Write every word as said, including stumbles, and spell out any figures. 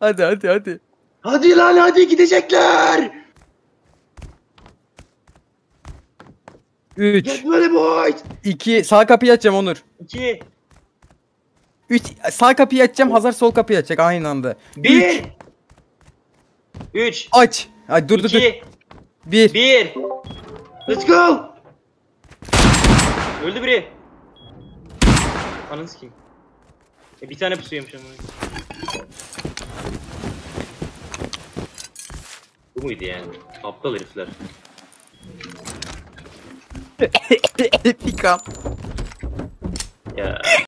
Hadi hadi hadi. Hadi lan hadi gidecekler. üç, Get ready boys. iki, sağ kapıyı açacağım Onur. iki, üç, sağ kapıyı açacağım, Hazar sol kapıyı açacak aynı anda. bir, üç, Aç. Ay dur dur dur. iki, bir. bir. Let's go. Öldü biri. Ananı sikeyim. E, bir tane pusuyormuş ama. Bu muydu yani? Aptal herifler. Pikam. Ya.